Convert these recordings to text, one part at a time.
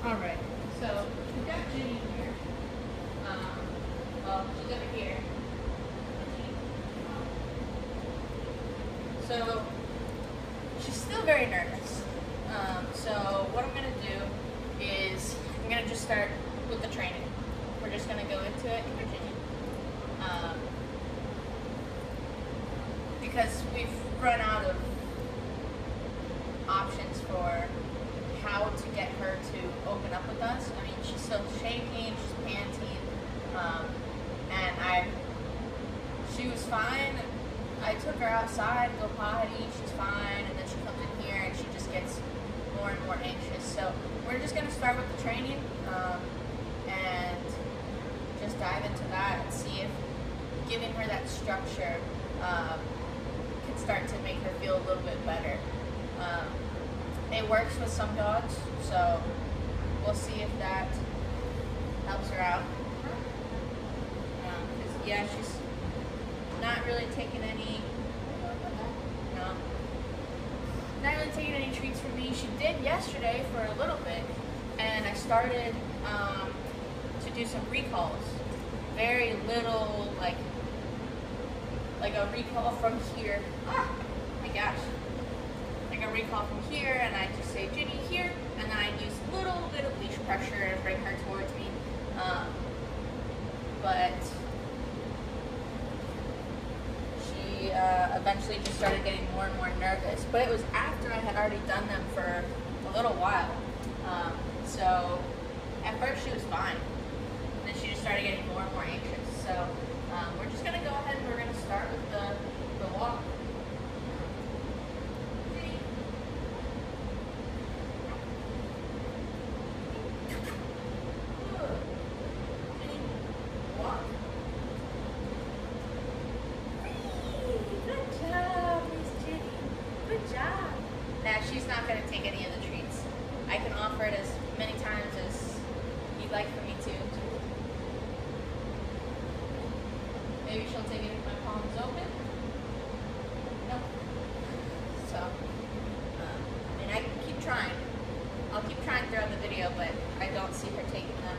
Alright, so we've got Ginny here. Well, she's over here. So, she's still very nervous. So what I'm going to do is, I'm going to just start with the training. We're just going to go into it in Virginia. Because we've run out of options for how to get her to open up with us. I mean, she's still shaking, she's panting, and she was fine. I took her outside to go potty, she's fine, and then she comes in here and she just gets more and more anxious. So we're just going to start with the training and just dive into that and see if giving her that structure can start to make her feel a little bit better. It works with some dogs, so we'll see if that helps her out. Because yeah, she's not really taking any, not really taking any treats from me. She did yesterday for a little bit, and I started to do some recalls. Very little, like a recall from here. Ah, my gosh. Like a recall from here, and I just say Ginny here, and then I use a little bit of leash pressure and bring her towards me. But she eventually just started getting more and more nervous. But it was after I had already done them for a little while. So at first she was fine, and then she just started getting more and more anxious. So we're just going to go ahead and we're going to start with the walk. Now, she's not going to take any of the treats. I can offer it as many times as you'd like for me to. Maybe she'll take it if my palm's open. No. So, I mean, I can keep trying. I'll keep trying throughout the video, but I don't see her taking them.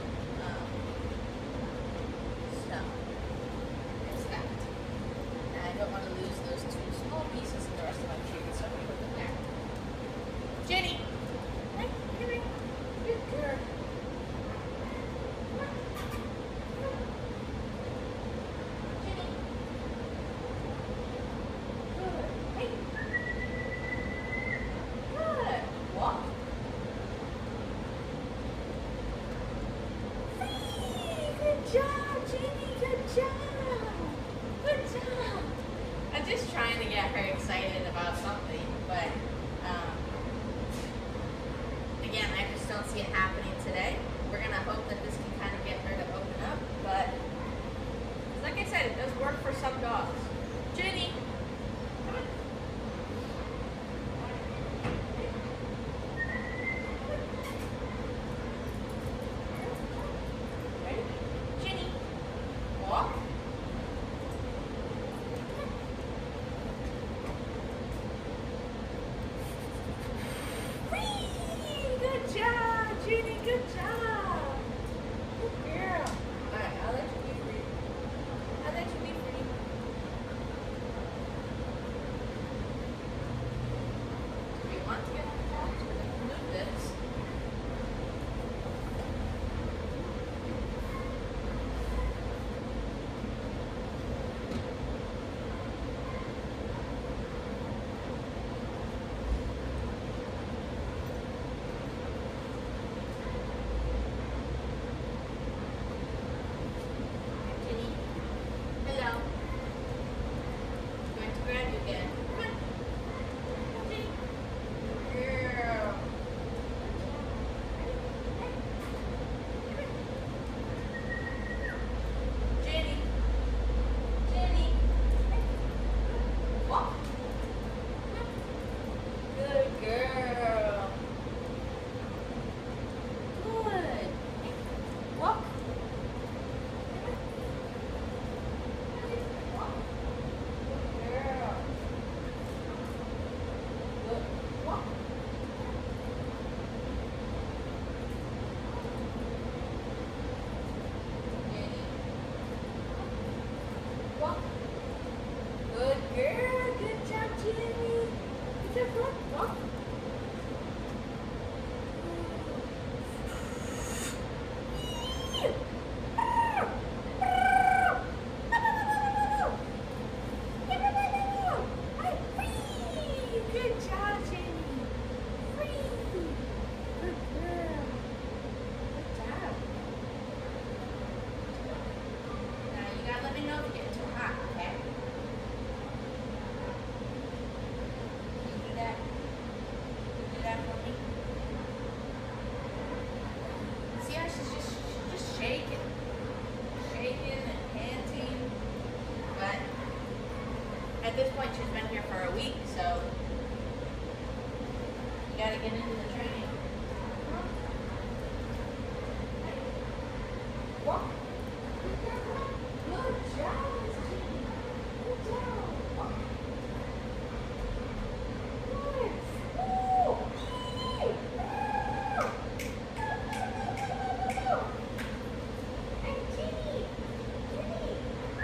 So, there's that. And I don't want to lose those two small pieces in the rest of my treats, so I'm going to put them there. Ginny! Hey, come here. Good girl. Ginny. Good. Hey. Good. Walk. Hey, good job, Ginny. Good job. Good job. I'm just trying to get her excited about something, but again, I just don't see it happening today. We're going to hope that this can kind of get her to open up, but like I said, it does work for some dogs. Ginny, come on. Ready? Ginny, walk. Good job, Ginny, good job. Good girl. Alright, I'll let you be free. I'll let you be free. If you want to get on the couch, we're going to move this. At this point, she's been here for a week, so you gotta get into the training. Walk. Good job, Miss Jeannie. Good job. Walk. Good. Ooh. Hey, Jeannie. Jeannie.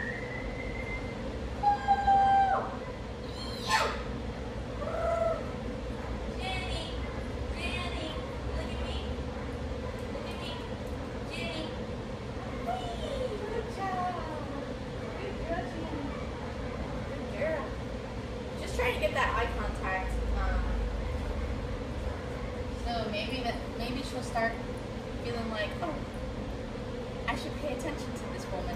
Jenny, Jenny, look at me. Look at me. Jenny. Whee! Good job. Good girl, Jenny. Good girl. Just trying to get that eye contact. So maybe she'll start feeling like, oh, I should pay attention to this woman.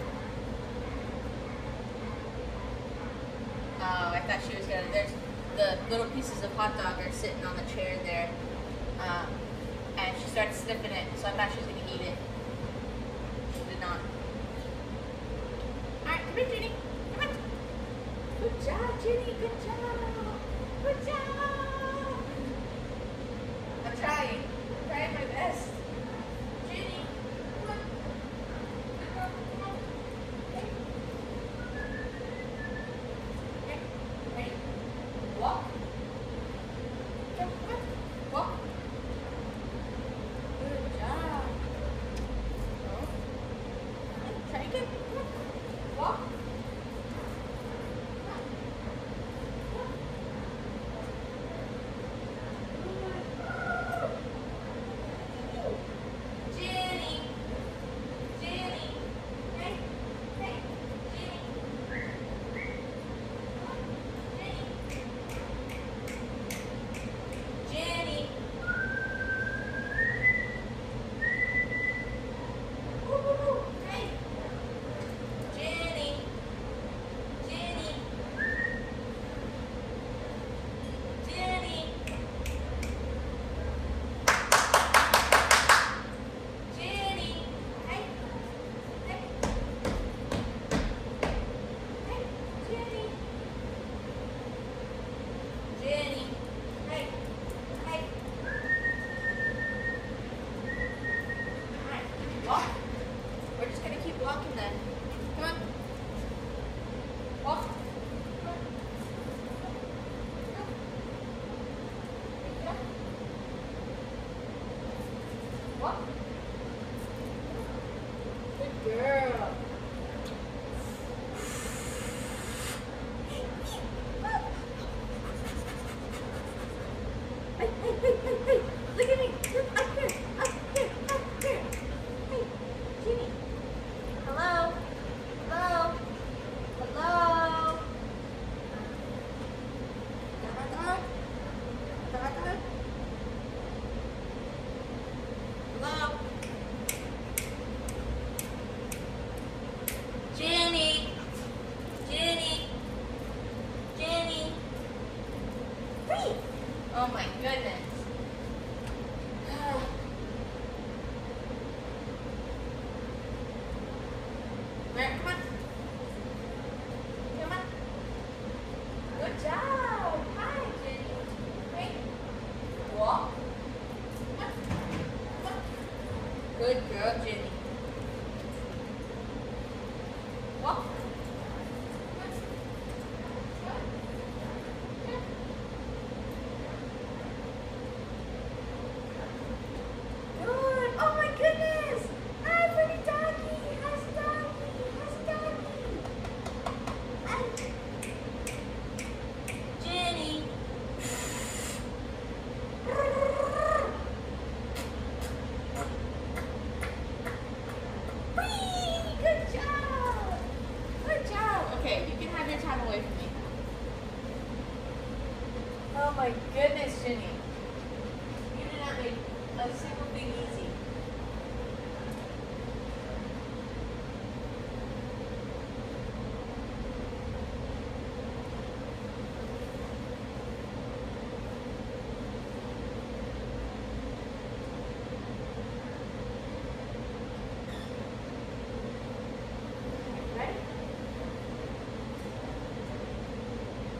Oh, I thought she was gonna. There's the little pieces of hot dog are sitting on the chair there, and she started sniffing it. So I thought she was gonna eat it. She did not. All right, come here, Jenny. Come on. Good job, Jenny. Good job. Good job. I'm trying. I'm trying my best. Jenny, come on. Good girl, come on. Hey. Okay, ready? Walk. Come on. Walk. Good job. Oh. Try again. Come on. Walk. Come on. Come on. Jenny. Jenny. Hey. Hey. Jenny. Jenny. Jenny. Woo, woo, woo. Hey. Jenny. Jenny. Jenny. Jenny. Hey. Hey. Hey. Jenny. Jenny. Hey. Hey. Alright. Walk. We're just gonna keep walking then. Come on. Walk. Come on. Go. Go. Walk. Good girl. Hey, hey, hey, hey, hey. Look at me. Look up here. Up here. Up here. Hey, Jeannie. Hello? Hello? Hello? Da-da-da. Da-da-da. Hello? Jenny. Jenny. Jenny. Whee! Oh my goodness. There, come on. Come on. Good job. Hi, Jenny. Wait. Walk. Come on. Come on. Good girl, Jenny. Walk. Come on. Come on. Come on. Good. Oh my goodness. Hi, pretty doggy. How's doggy? How's doggy? Hi. Jenny. Whee! Good job. Good job. Okay, you can have your time away from me. Oh my goodness, Jenny. You did not make a single thing easy. Ready?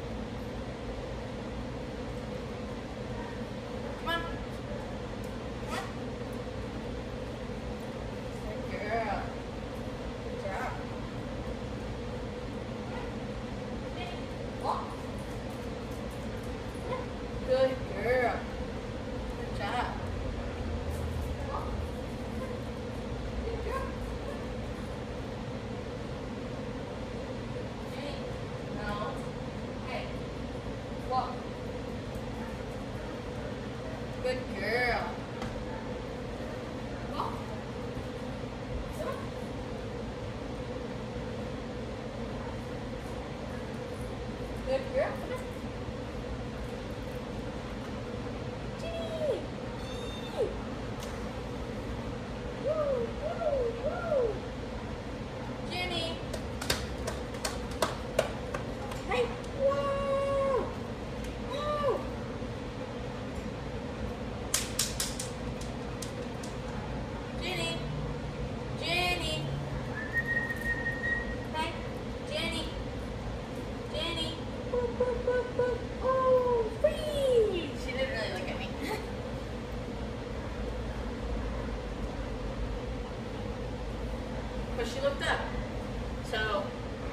but she looked up. So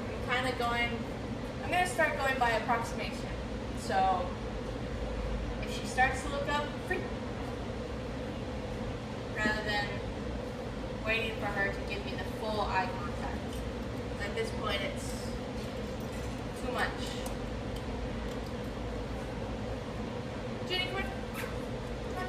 I'm gonna start going by approximation. So if she starts to look up, freak, rather than waiting for her to give me the full eye contact. At this point, it's too much. Jenny, come on. Come on.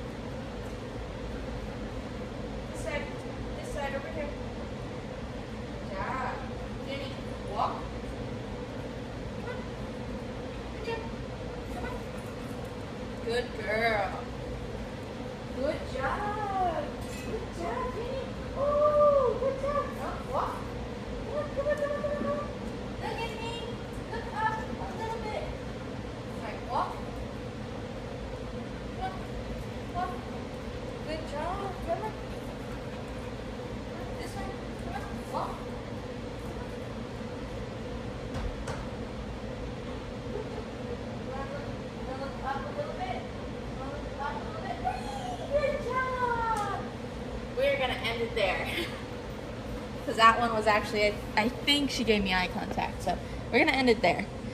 This side over here. Yeah. Jenny, walk. Come on. Good job. Come on. Good girl. Good job. Good job, Jenny. Oh, good job. Oh, walk. Come on, come on, come on, come on, come on. Look at me. Look up a little bit. All right, walk. Come on. Walk. Good job. Come on. This way. Come on. Walk. Look up a little bit. Look up a little bit. Good job. We're gonna end it there. Because that one was actually, I think she gave me eye contact. So we're gonna end it there.